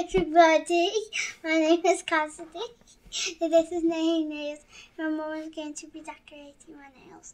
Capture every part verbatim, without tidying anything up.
everybody, my name is Cassidy. This is Naio Nails. My mum is going to be decorating my nails.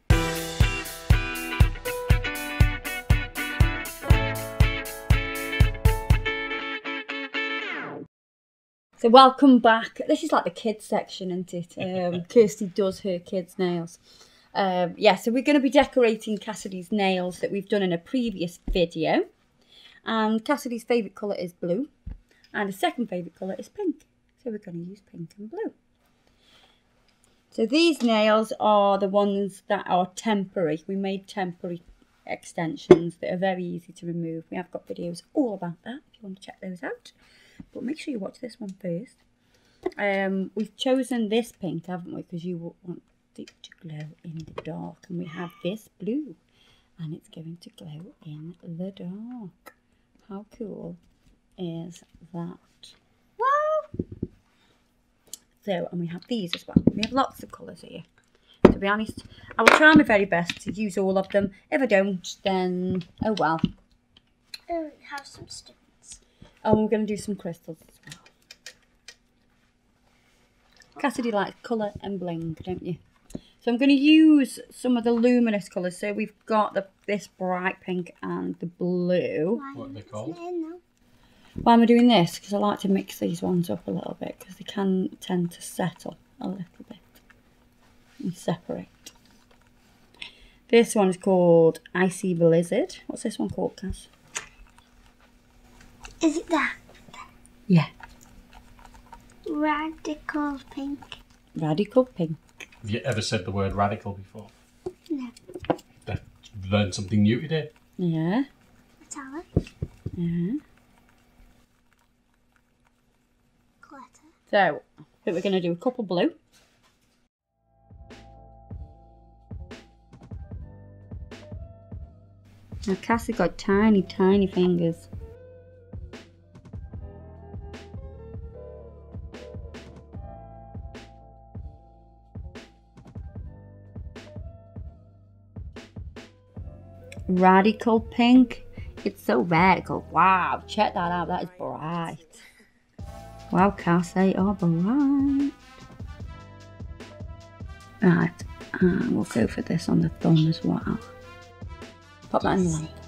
So welcome back. This is like the kids section, isn't it? Um, Kirsty does her kids' nails. Um, yeah, so we're going to be decorating Cassidy's nails that we've done in a previous video. And Cassidy's favourite colour is blue. And the second favourite colour is pink. So we're going to use pink and blue. So these nails are the ones that are temporary. We made temporary extensions that are very easy to remove. We have got videos all about that if you want to check those out. But make sure you watch this one first. Um, we've chosen this pink, haven't we? Because you want it to glow in the dark. And we have this blue. And it's going to glow in the dark. How cool is that? Wow! So, and we have these as well. We have lots of colours here. To be honest, I will try my very best to use all of them. If I don't, then oh well. Oh, we have some stones. And we're going to do some crystals as well. Cassidy likes colour and bling, don't you? So I'm going to use some of the luminous colours. So we've got the this bright pink and the blue. Why What are they called? Why am I doing this? Because I like to mix these ones up a little bit because they can tend to settle a little bit and separate. This one is called Icy Blizzard. What's this one called, Cass? Is it that? Yeah. Radical pink. Radical pink. Have you ever said the word radical before? No. You've learned something new today. Yeah. Metallic. Yeah. Glitter. So, I think we're going to do a couple blue. Now, Cassie's got tiny, tiny fingers. Radical pink. It's so radical. Wow, check that out. That is bright. Wow, Cass, they are bright. Right, and we'll go for this on the thumb as well. Pop that in the lamp.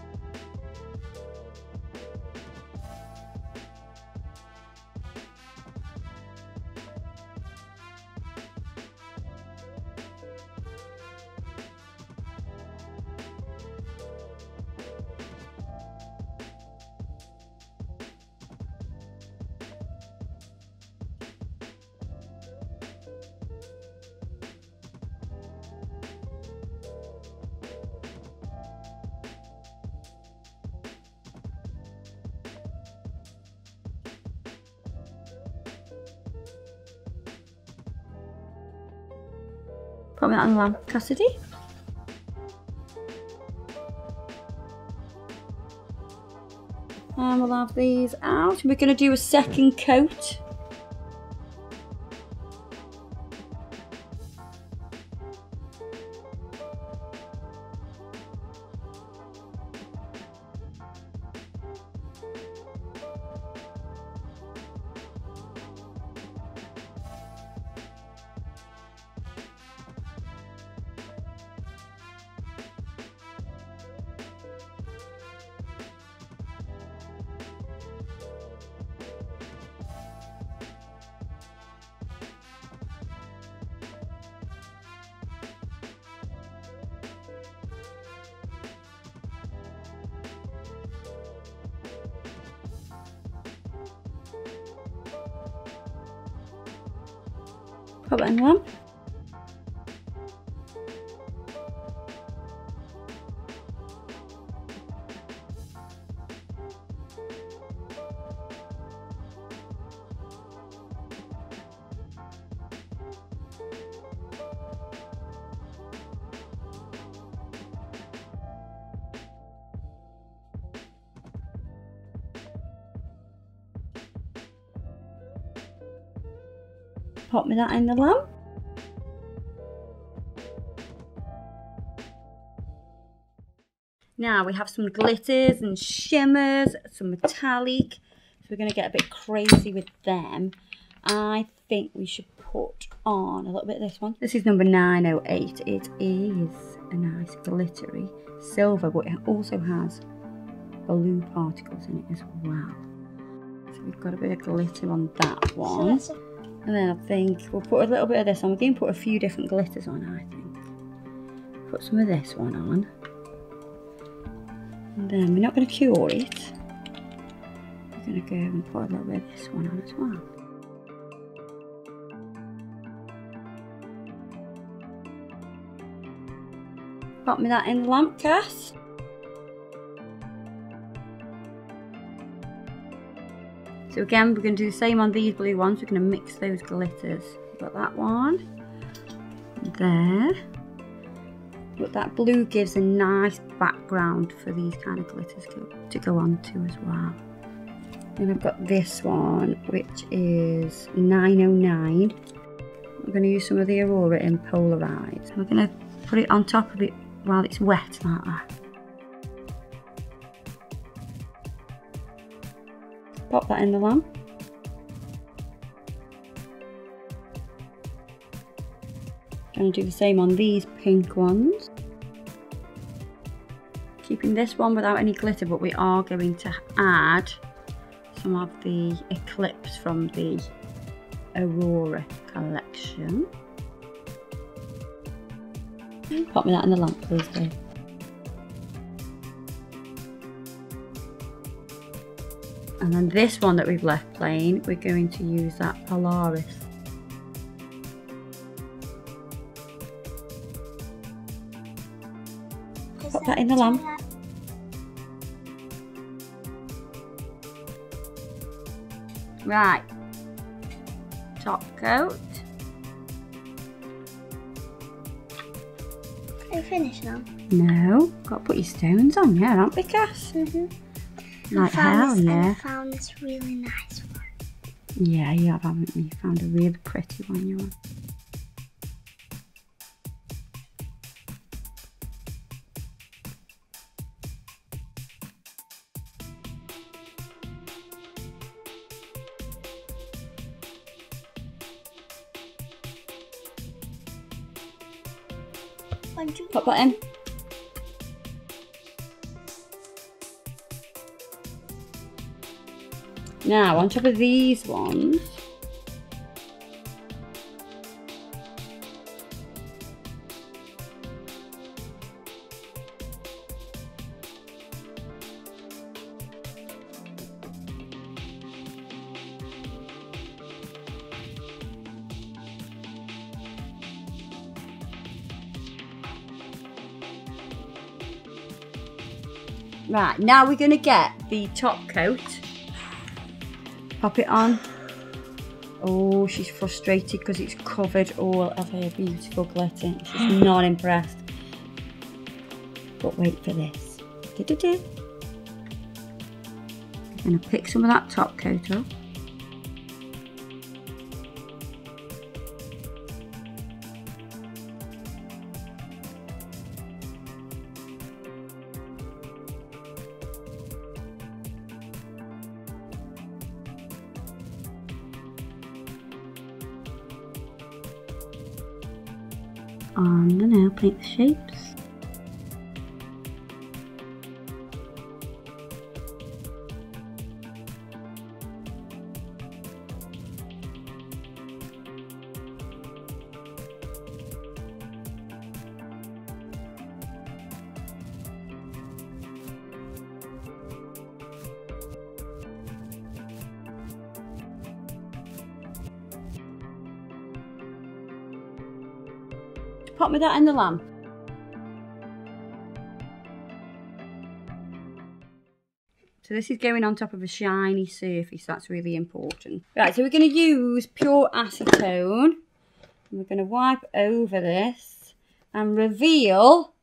Put that on the lamp, Cassidy. And we'll have these out. We're going to do a second coat. Put that in the lamp. Pop me that in the lamp. Now we have some glitters and shimmers, some metallic. So we're going to get a bit crazy with them. I think we should put on a little bit of this one. This is number nine oh eight. It is a nice glittery silver, but it also has blue particles in it as well. So we've got a bit of glitter on that one. So and then I think we'll put a little bit of this on. We're going to put a few different glitters on, I think. Put some of this one on. And then we're not going to cure it. We're going to go and put a little bit of this one on as well. Pop me that in the lamp, Cass. So again, we're going to do the same on these blue ones. We're going to mix those glitters. We've got that one. There. But that blue gives a nice background for these kind of glitters to go onto as well. And I've got this one, which is nine oh nine. I'm going to use some of the Aurora in Polarized. We're going to put it on top of it while it's wet like that. Pop that in the lamp. Going to do the same on these pink ones. Keeping this one without any glitter, but we are going to add some of the Eclipse from the Aurora collection. Pop me that in the lamp, please, babe. And then this one that we've left plain, we're going to use that Polaris. Pop that in the lamp. Right. Top coat. Are you finished now? No. Got to put your stones on, yeah, aren't we, Cass? Mm-hmm. Like hell, this, yeah. I found this really nice one. Yeah, you have, haven't you? You found a really pretty one, you want. Pop that in. Now, on top of these ones, right, now we're going to get the top coat. Pop it on. Oh, she's frustrated because it's covered all of her beautiful glitter. She's not impressed. But wait for this. I'm going to pick some of that top coat up. On the nail paint the shapes. Pop me that in the lamp. So this is going on top of a shiny surface, that's really important. Right, so we're going to use pure acetone. And we're going to wipe over this and reveal...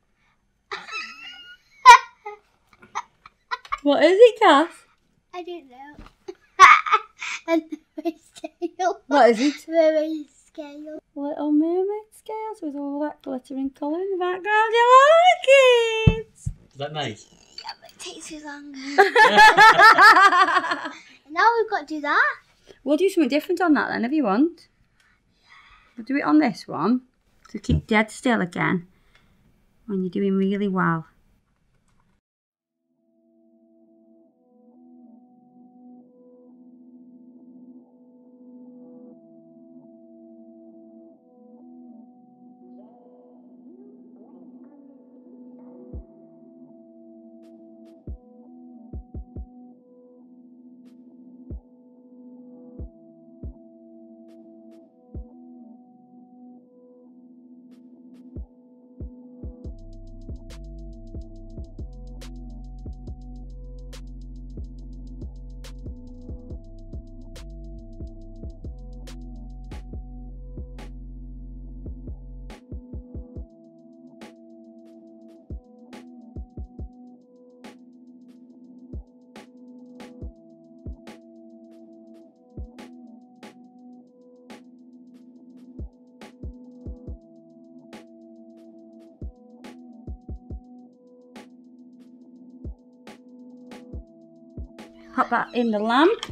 What is it, Cass? I don't know. And the scale. What is it? The scale. Little mermaid scales with all that glittering colour in the background. You like it? Is that nice? Yeah, but it takes too long. not do that. We'll do something different on that then if you want. We'll do it on this one. So keep dead still again when you're doing really well. Pop that in the lamp.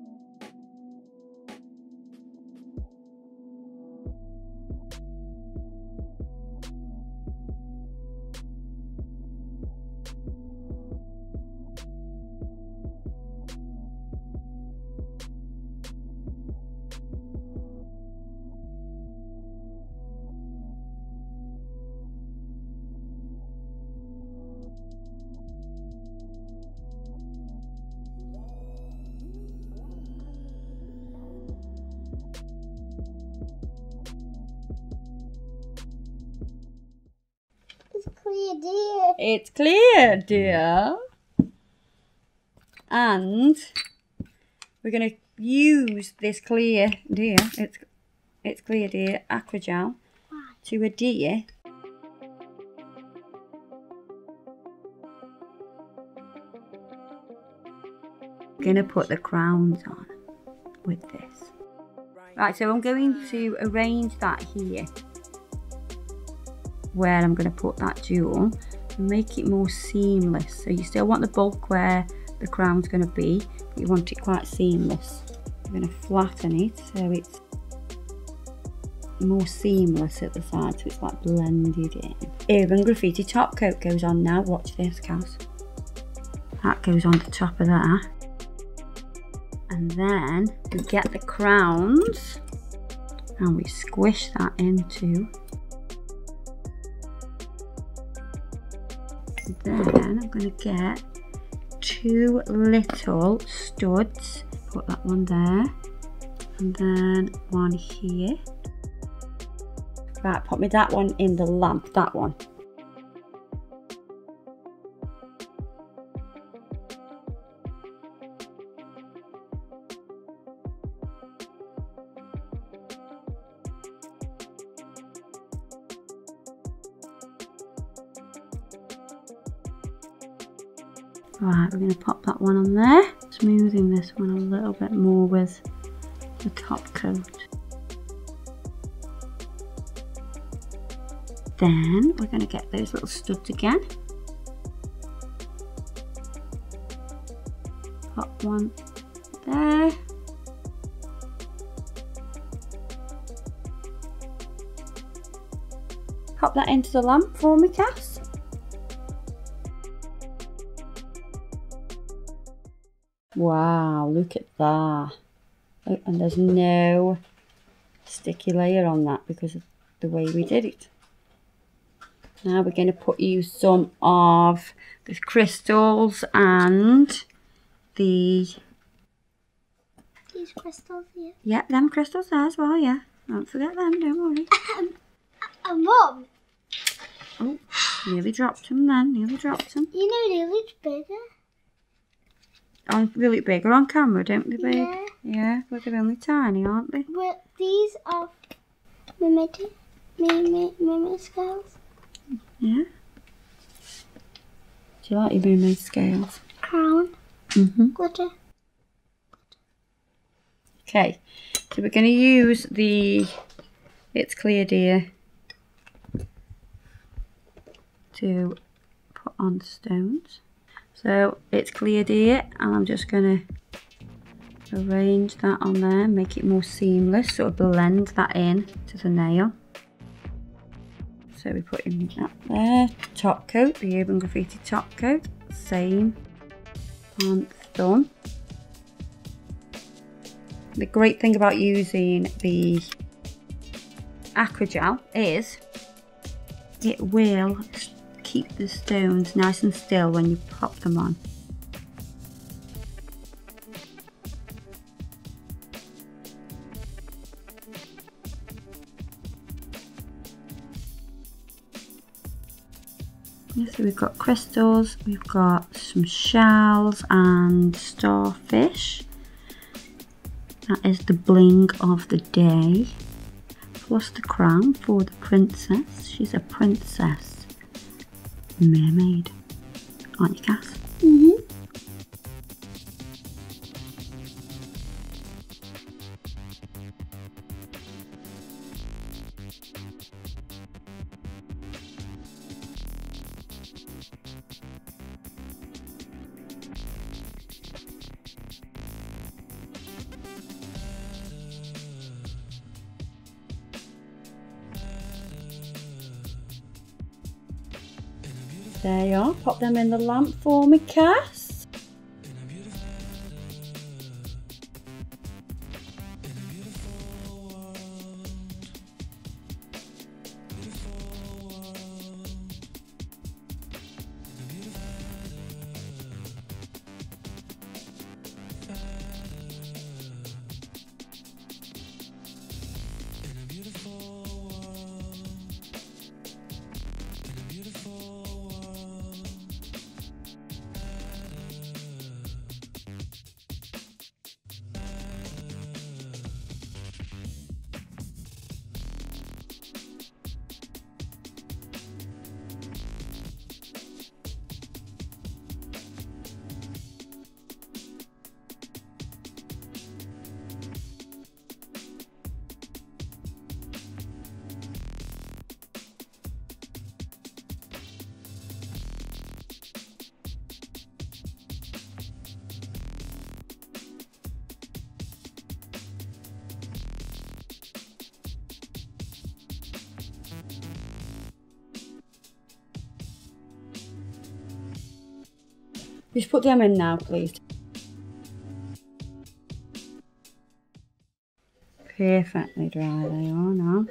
It's clear, dear. It's clear, dear. And we're going to use this clear, dear, it's, it's clear, dear, acrogel to adhere. I'm going to put the crowns on with this. Right, so I'm going to arrange that here where I'm going to put that jewel and make it more seamless. So you still want the bulk where the crown's going to be, but you want it quite seamless. I'm going to flatten it so it's more seamless at the side, so it's like blended in. Urban Graffiti top coat goes on now. Watch this, Cass. That goes on the top of that. And then we get the crowns and we squish that into. And then I'm going to get two little studs. Put that one there. And then one here. Right, put me that one in the lamp, that one. Right, we're going to pop that one on there. Smoothing this one a little bit more with the top coat. Then we're going to get those little studs again. Pop one there. Pop that into the lamp for me, Cass. Wow, look at that. Oh, and there's no sticky layer on that because of the way we did it. Now we're going to put you some of the crystals and the... These crystals here. Yeah, them crystals there as well, yeah. Don't forget them, don't worry. Um, uh, Mum. Oh, nearly dropped them then, nearly dropped them. You know they look bigger. On, they look bigger on camera, don't they, babe? Yeah. Yeah, but they're only tiny, aren't they? But these are mermaid, mermaid, mermaid scales. Yeah. Do you like your mermaid scales? Crown. Mm-hmm. Glitter. Okay, so we're going to use the It's Clear Dear to put on the stones. So It's Clear Dear, and I'm just going to arrange that on there, make it more seamless, sort of blend that in to the nail. So we put in that there, top coat, the Urban Graffiti top coat, same, pants done. The great thing about using the Acrygel is it will keep the stones nice and still when you pop them on. So we've got crystals, we've got some shells and starfish. That is the bling of the day. Plus the crown for the princess. She's a princess mermaid, aren't you, Cass? Mm-hmm. There you are, pop them in the lamp for me, Cass. Just put them in now, please. Perfectly dry they are now.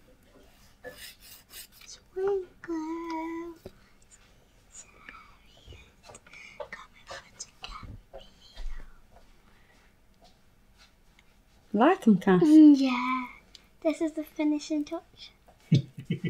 Like them, Cass? Mm, yeah. This is the finishing touch. Is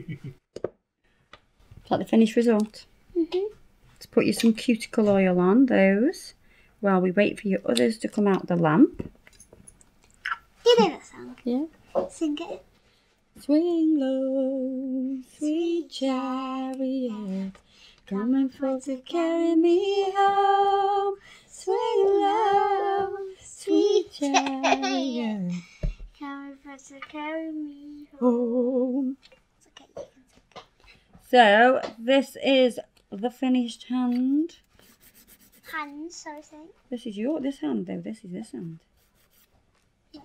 that the finished result? Mm-hmm. Let's put you some cuticle oil on those while we wait for your others to come out the lamp. You know that song? Yeah. Sing it. Swing low, sweet chariot, coming for to carry me home. Swing low, sweet chariot, Coming for to carry me home. home. It's okay, you can sing it. So this is the finished hand. Hands, sorry, saying. This is your this hand though. This is this hand. Yeah.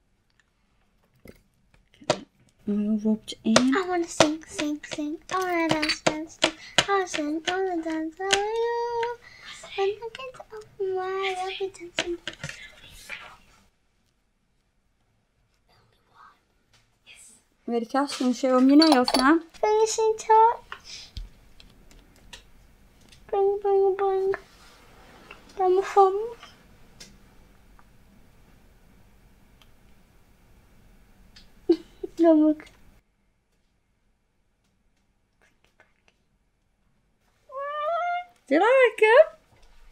Get that oil rubbed in. I want to sing, sing, sing. I want to dance, dance, dance. I want to sing, I want to dance. I want to. When I get to open my eyes, I'll be dancing. Ready, Cass? You want to show them your nails now? Finishing touch. Bring, bring, bring. Down my thumbs. No, look. Do you like them?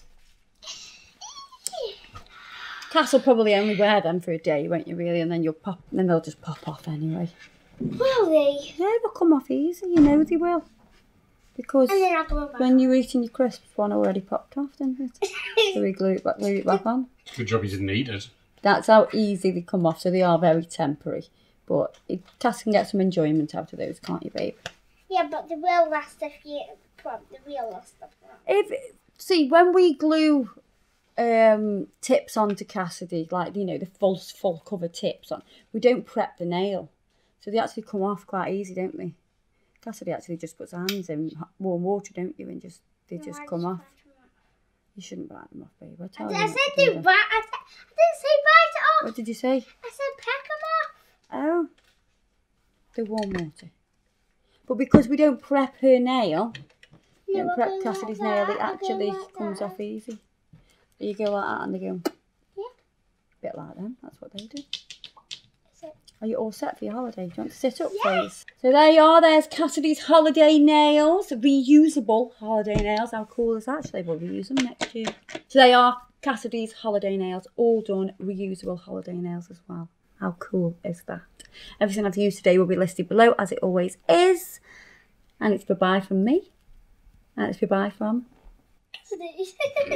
Cass will probably only wear them for a day, won't you, really? And then you'll pop, then they'll just pop off anyway. Will they? Yeah, they'll come off easy. You know they will. Because And then I'll go back. when you're eating your crisps, one already popped off, didn't it? So we glue it back, glue it back on. Good job you didn't eat it. That's how easy they come off. So they are very temporary. But it, Cass can get some enjoyment out of those, can't you, babe? Yeah, but they will last if you put the real last stuff on. If see when we glue um, tips on to Cassidy, like, you know, the full, full cover tips on. We don't prep the nail. So they actually come off quite easy, don't they? Cassidy actually just puts her hands in warm water, don't you? And just they No, just I come just off. bite them off. You shouldn't bite them off, babe. I, I, tell did, you I not said to do do that. bite. I, said, I didn't say bite it off. What did you say? I said peck them off. Oh, the warm water. But because we don't prep her nail, we No, don't I'll prep go Cassidy's like nail, that, it I'll go actually like comes that. off easy. You go like that and they go, Yeah. bit like them. That's what they do. Is it? Are you all set for your holiday? Do you want to sit up, Yeah. please? So there you are. There's Cassidy's holiday nails. Reusable holiday nails. How cool is that? Actually, we'll reuse them next year. So they are Cassidy's holiday nails. All done. Reusable holiday nails as well. How cool is that? Everything I've used today will be listed below, as it always is. And it's bye-bye from me. And it's bye-bye from... Cassidy.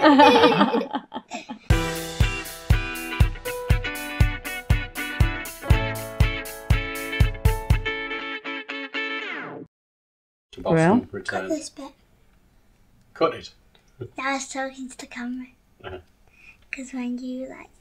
To Boston, Well. Cut return. this bit. Cut it. I was talking to the camera. Uh-huh. Because when you like